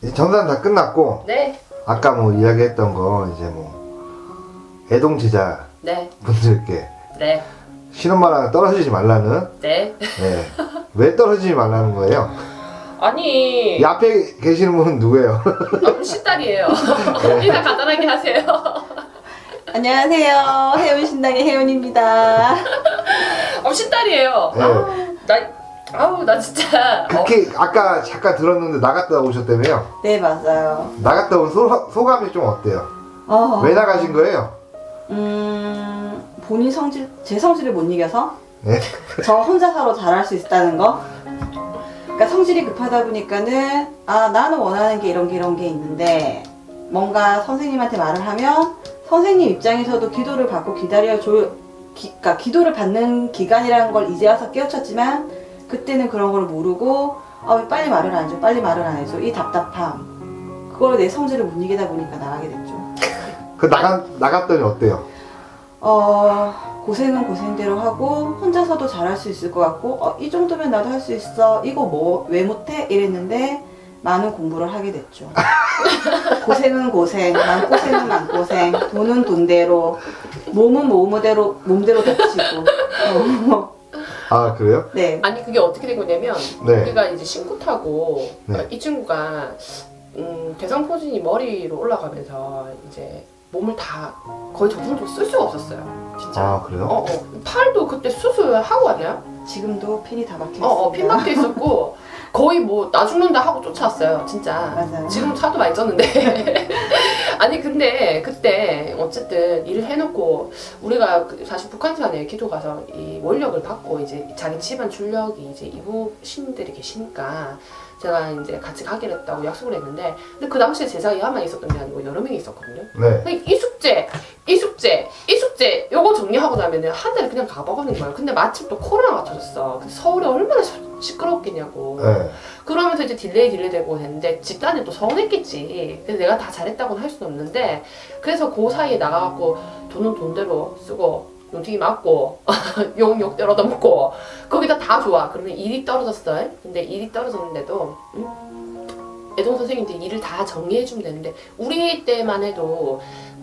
이제 정산 다 끝났고 네. 아까 뭐 이야기했던 거 이제 뭐 애동제자 네. 분들께 네. 신엄마랑 떨어지지 말라는 네. 네. 왜 떨어지지 말라는 거예요? 아니. 이 앞에 계시는 분은 누구예요? 우리 신딸이에요. 인사 간단하게 하세요. 안녕하세요. 혜연 신당의 혜연입니다. 신딸이에요. 네. 나 진짜. 그렇게 아까 잠깐 들었는데 나갔다 오셨다며요? 네, 맞아요. 나갔다 온 소감이 좀 어때요? 왜 나가신 거예요? 본인 성질, 제 성질을 못 이겨서 네. 저 혼자서로 잘할 수 있다는 거. 그러니까 성질이 급하다 보니까는 나는 원하는 게 이런 게 있는데 뭔가 선생님한테 말을 하면 선생님 입장에서도 기도를 받고 그러니까 기도를 받는 기간이라는 걸 이제 와서 깨우쳤지만 그때는 그런 걸 모르고 왜 빨리 말을 안 해줘, 빨리 말을 안 해줘, 이 답답함, 그걸 내 성질을 못 이기다 보니까 나가게 됐죠. 나갔더니 어때요? 고생은 고생대로 하고 혼자서도 잘할 수 있을 것 같고 이 정도면 나도 할 수 있어, 이거 왜 못해? 이랬는데 많은 공부를 하게 됐죠. 고생은 고생, 맘고생은 맘고생, 돈은 돈대로, 몸은 몸대로 다치고. 아, 그래요? 네. 아니, 그게 어떻게 된 거냐면, 네. 우리가 이제 신고 타고, 네. 이 친구가, 대상포진이 머리로 올라가면서, 이제, 몸을 다 거의 정상적으로 쓸 수가 없었어요. 진짜. 아, 그래요? 팔도 그때 수술하고 왔나요? 지금도 핀이 다 박혀 있어요. 핀 박혀 있었고, 거의 뭐, 나 죽는다 하고 쫓아왔어요. 진짜. 맞아요. 지금 살도 많이 쪘는데. 아니, 근데, 그때, 어쨌든, 일을 해놓고, 우리가 사실 북한산에 기도 가서 이 원력을 받고, 이제 자기 집안 출력이 이제 이부 신들이 계시니까, 제가 이제 같이 가기로 했다고 약속을 했는데, 근데 그 당시에 제자가 야만 있었던 게 아니고 여러 명이 있었거든요. 네. 이 숙제, 요거 정리하고 나면은 한 달에 그냥 가버리는 거예요. 근데 마침 또 코로나가 터졌어. 서울이 얼마나 시끄럽겠냐고. 네. 그러면서 이제 딜레이 되고 했는데 집단이 또 서운했겠지. 그래서 내가 다 잘했다고는 할 수는 없는데, 그래서 그 사이에 나가갖고 돈은 돈대로 쓰고 용튀기 맞고 욕대로 얻어먹고 거기다 다 좋아. 그러면 일이 떨어졌어. 근데 일이 떨어졌는데도 애동 선생님들이 일을 다 정리해주면 되는데, 우리 때만 해도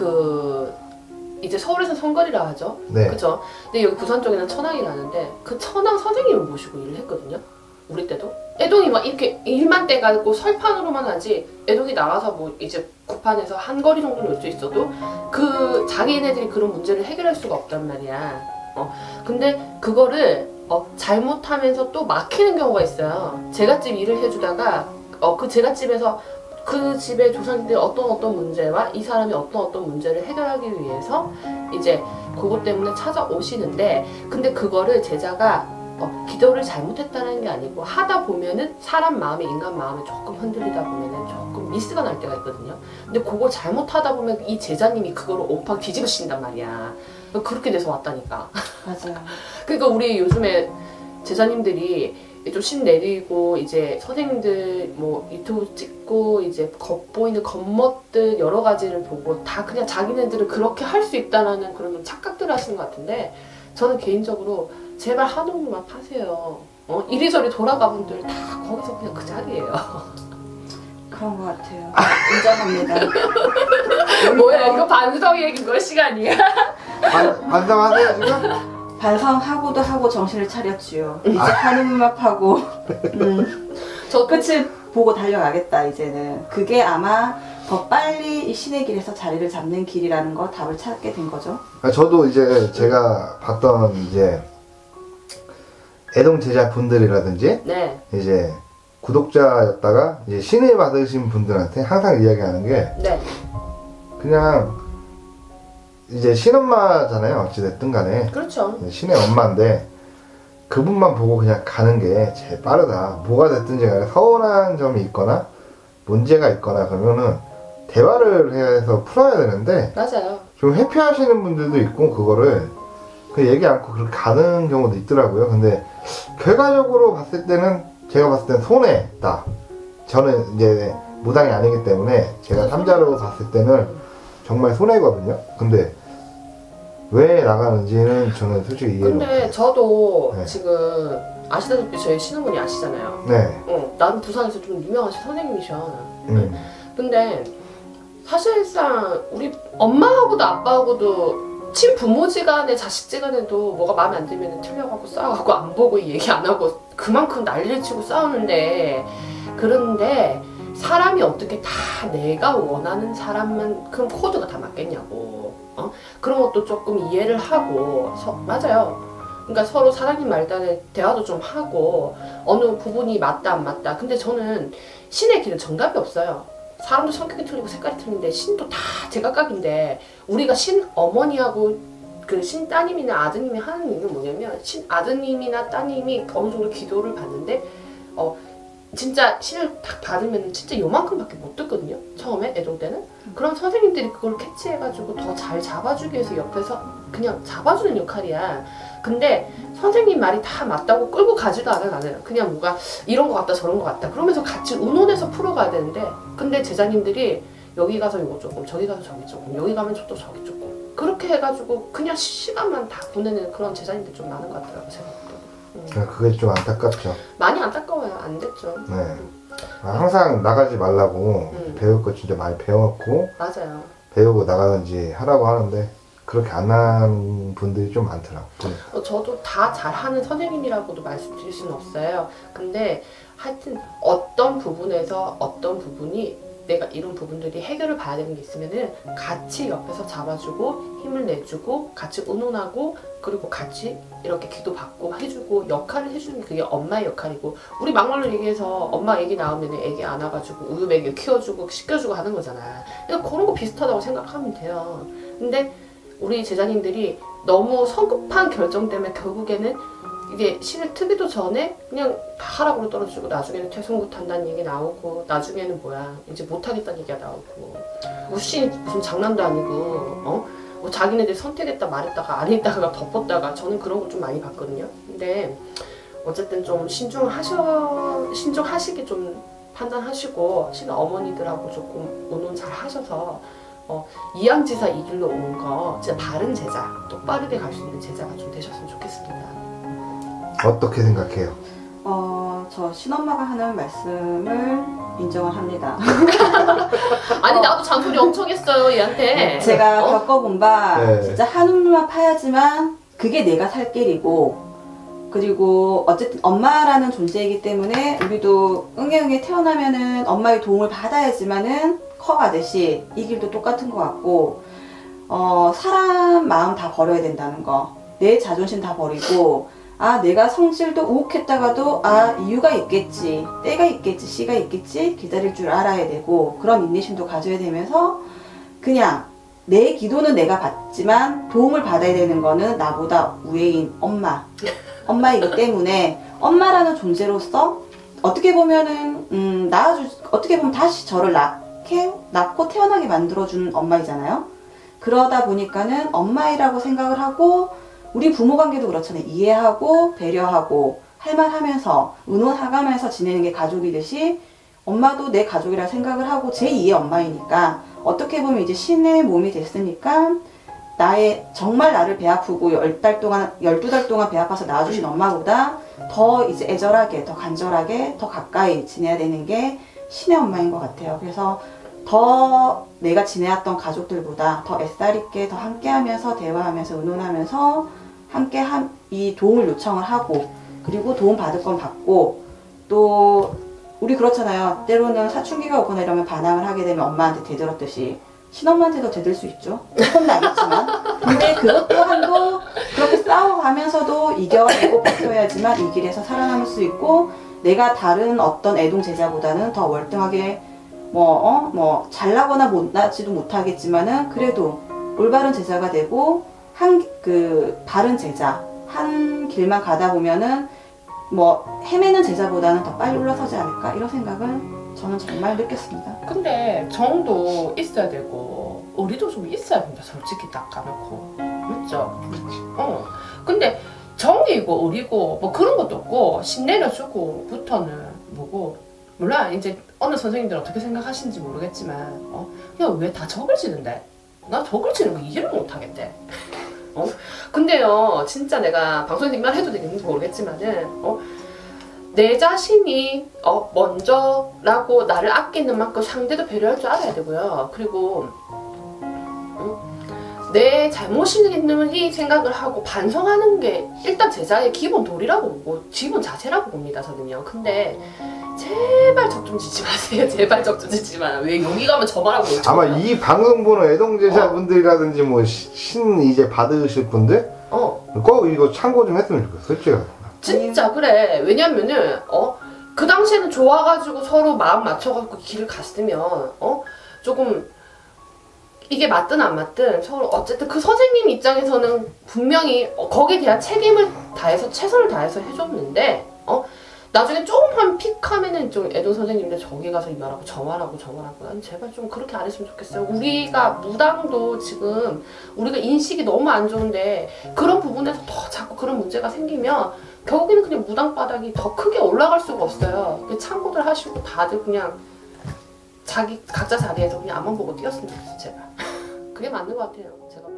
이제 서울에서 성거리라 하죠. 네. 그쵸? 근데 여기 부산 쪽에는 천왕이라는데 그 천왕 선생님을 모시고 일을 했거든요. 우리 때도. 애동이 막 이렇게 일만 떼가지고 설판으로만 하지, 애동이 나가서 뭐 이제 구판에서 한 거리 정도는 올 수 있어도 자기네들이 그런 문제를 해결할 수가 없단 말이야. 근데 그거를 잘못하면서 또 막히는 경우가 있어요. 제갓집 일을 해주다가 그 제갓집에서 그 집의 조상님들이 어떤 문제와 이 사람이 어떤 문제를 해결하기 위해서 이제 그것 때문에 찾아오시는데, 근데 그거를 제자가 기도를 잘못했다는 게 아니고 하다 보면은 사람 마음이, 인간 마음이 조금 흔들리다 보면은 조금 미스가 날 때가 있거든요. 근데 그거 잘못하다 보면 이 제자님이 그거를 옴팡 뒤집으신단 말이야. 그렇게 돼서 왔다니까. 맞아요. 그러니까 우리 요즘에 제자님들이 좀 신내리고 이제 선생님들 뭐 유튜브 찍고 이제 겉보이는 겉멋들 여러 가지를 보고 다 그냥 자기네들은 그렇게 할 수 있다라는 그런 좀 착각들을 하시는 것 같은데, 저는 개인적으로 제발 한 얼굴만 파세요. 이리저리 돌아가 분들 다 거기서 그냥 그 자리예요. 그런 것 같아요. 인정합니다. 뭐야, 이거 반성 얘기 몇 시간이야? 반성하세요 지금? 반성하고도 하고 정신을 차렸지요. 이제 한음막 하고 저 끝을 보고 달려가겠다. 이제는 그게 아마 더 빨리 이 신의 길에서 자리를 잡는 길이라는 거 답을 찾게 된 거죠. 저도 이제 제가 봤던 이제 애동 제자 분들이라든지 네. 이제 구독자였다가 이제 신을 받으신 분들한테 항상 이야기하는 게, 네. 그냥 이제 신엄마잖아요. 어찌됐든 간에 그렇죠. 신의 엄마인데 그분만 보고 그냥 가는 게 제일 빠르다. 뭐가 됐든지 간에 서운한 점이 있거나 문제가 있거나 그러면은 대화를 해서 풀어야 되는데, 맞아요. 좀 회피하시는 분들도 있고 그거를 그 얘기 않고 그렇게 가는 경우도 있더라고요. 근데 결과적으로 봤을 때는, 제가 봤을 때는 손해다. 저는 이제 무당이 아니기 때문에 제가 삼자로 봤을 때는 정말 손해거든요. 근데 왜 나가는지는 저는 솔직히 이해를 근데 못해요. 저도 네. 지금 아시다시피 저희 시어머니 아시잖아요. 네. 나는 부산에서 좀 유명하신 선생님이셔. 근데 사실상 우리 엄마하고도 아빠하고도 친부모지간에 자식지간에도 뭐가 마음에 안 들면 틀려가고 싸워가고 안 보고 얘기 안 하고 그만큼 난리를 치고 싸우는데, 그런데 사람이 어떻게 다 내가 원하는 사람만큼 코드가 다 맞겠냐고. 그런 것도 조금 이해를 하고 맞아요. 그러니까 서로 사장님 말단에 대화도 좀 하고 어느 부분이 맞다 안 맞다. 근데 저는 신의 길은 정답이 없어요. 사람도 성격이 틀리고 색깔이 틀린데 신도 다 제각각인데, 우리가 신 어머니하고 그 신 따님이나 아드님이 하는 일은 뭐냐면, 신 아드님이나 따님이 어느 정도 기도를 받는데 진짜 신을 딱 받으면 진짜 요만큼밖에 못 듣거든요. 처음에 애동 때는. 그럼 선생님들이 그걸 캐치해가지고 더 잘 잡아주기 위해서 옆에서 그냥 잡아주는 역할이야. 근데 선생님 말이 다 맞다고 끌고 가지도 않아요. 그냥 뭐가 이런 거 같다 저런 거 같다 그러면서 같이 의논해서 풀어가야 되는데, 근데 제자님들이 여기 가서 요거 조금, 저기 가서 저기 조금, 여기 가면 또 저기 조금, 그렇게 해가지고 그냥 시간만 다 보내는 그런 제자님들 좀 많은 것 같더라고요. 생각보다. 그게 좀 안타깝죠. 많이 안타까워요. 안 됐죠. 네. 항상 나가지 말라고 배울 거 진짜 많이 배워갖고 맞아요. 배우고 나가든지 하라고 하는데 그렇게 안 하는 분들이 좀 많더라고요. 저도 다 잘하는 선생님이라고도 말씀드릴 수는 없어요. 근데 하여튼 어떤 부분에서 어떤 부분이 내가 이런 부분들이 해결을 봐야 되는 게 있으면은 같이 옆에서 잡아주고 힘을 내주고 같이 의논하고, 그리고 같이 이렇게 기도받고 해주고 역할을 해주는 게 그게 엄마의 역할이고, 우리 막말로 얘기해서 엄마 얘기 나오면 애기 안아가지고 우유 먹여 키워주고 씻겨주고 하는 거잖아. 그러니까 그런 거 비슷하다고 생각하면 돼요. 근데 우리 제자님들이 너무 성급한 결정 때문에 결국에는 이게 신을 트기도 전에 그냥 다 하라고 떨어지고, 나중에는 퇴속 못한다는 얘기 나오고, 나중에는 뭐야 이제 못하겠다는 얘기가 나오고, 무신 무슨 장난도 아니고 뭐 자기네들 선택했다 말했다가 안 했다가 덮었다가, 저는 그런 거 좀 많이 봤거든요. 근데 어쨌든 좀 신중하시게 좀 판단하시고, 신 어머니들하고 조금 의논 잘 하셔서 이양지사 이 길로 온 거 진짜 바른 제자, 똑바르게 갈 수 있는 제자가 좀 되셨으면 좋겠습니다. 어떻게 생각해요? 저 신엄마가 하는 말씀을 인정을 합니다. 아니 나도 잔소리 엄청 했어요 얘한테. 제가 겪어본 바 네. 진짜 한우물만 파야지만 그게 내가 살 길이고, 그리고 어쨌든 엄마라는 존재이기 때문에 우리도 응애응애 태어나면은 엄마의 도움을 받아야지만은 커가듯이 이 길도 똑같은 것 같고, 사람 마음 다 버려야 된다는 거, 내 자존심 다 버리고, 내가 성질도 우욱했다가도 이유가 있겠지, 때가 있겠지, 시가 있겠지 기다릴 줄 알아야 되고, 그런 인내심도 가져야 되면서 그냥 내 기도는 내가 받지만 도움을 받아야 되는 거는 나보다 우애인 엄마이기 때문에, 엄마라는 존재로서 어떻게 보면은 어떻게 보면 다시 저를 낳고 태어나게 만들어주는 엄마이잖아요. 그러다 보니까는 엄마이라고 생각을 하고, 우리 부모 관계도 그렇잖아요. 이해하고 배려하고 할 말 하면서 의논하가면서 지내는 게 가족이듯이, 엄마도 내 가족이라 생각을 하고 제2의 엄마이니까, 어떻게 보면 이제 신의 몸이 됐으니까 정말 나를 배 아프고 12달 동안 배 아파서 낳아주신 엄마보다 더 이제 애절하게, 더 간절하게, 더 가까이 지내야 되는 게 신의 엄마인 것 같아요. 그래서 더 내가 지내왔던 가족들보다 더 애살 있게 더 함께하면서 대화하면서 의논하면서 함께 이 도움을 요청을 하고, 그리고 도움 받을 건 받고, 또 우리 그렇잖아요. 때로는 사춘기가 오거나 이러면 반항을 하게 되면 엄마한테 대들었듯이 신엄마한테도 대들 수 있죠. 혼나겠지만. 근데 그것 또한도 그렇게 싸워가면서도 이겨내고 버텨야지만 이 길에서 살아남을 수 있고, 내가 다른 어떤 애동 제자보다는 더 월등하게 잘나거나 못나지도 못하겠지만은 그래도 올바른 제자가 되고, 바른 제자 한 길만 가다 보면은 헤매는 제자보다는 더 빨리 올라서지 않을까, 이런 생각은 저는 정말 느꼈습니다. 근데 정도 있어야 되고 우리도 좀 있어야 된다, 솔직히 딱 까놓고. 맞죠? 근데 정이고 의리고 뭐 그런 것도 없고, 신 내려주고 부터는 뭐고, 몰라 이제 어느 선생님들 어떻게 생각하시는지 모르겠지만 그냥 왜 다 적을 치는데? 나 적을 치는 거 이해를 못 하겠대. 근데요 진짜 내가 방송에서 이 말 해도 되겠는지 모르겠지만은 내 자신이 먼저라고 나를 아끼는 만큼 상대도 배려할 줄 알아야 되고요. 그리고 내 잘못이니 생각을 하고 반성하는 게 일단 제자의 기본 도리라고 보고 기본 자세라고 봅니다, 저는요. 근데 제발 적 좀 짓지 마세요. 제발 적 좀 짓지 마요. 왜 여기 가면 저 말하고 있죠? 아마 이 방송 보는 애동제자분들이라든지 뭐 신 이제 받으실 분들 꼭 이거 참고 좀 했으면 좋겠어, 솔직히. 진짜 그래. 왜냐면은 그 당시에는 좋아가지고 서로 마음 맞춰가지고 길을 갔으면 조금 이게 맞든 안 맞든 서로 어쨌든 그 선생님 입장에서는 분명히 거기에 대한 책임을 다해서 최선을 다해서 해줬는데 나중에 조금만 픽하면은 좀 애동 선생님들 저기 가서 이 말하고 저 말하고 저 말하고 난 제발 좀 그렇게 안 했으면 좋겠어요. 우리가 무당도 지금 우리가 인식이 너무 안 좋은데 그런 부분에서 더 자꾸 그런 문제가 생기면 결국에는 그냥 무당 바닥이 더 크게 올라갈 수가 없어요. 참고들 하시고 다들 그냥 각자 자리에서 그냥 앞만 보고 뛰었으면 좋겠어요, 제발. 그게 맞는 것 같아요, 제가.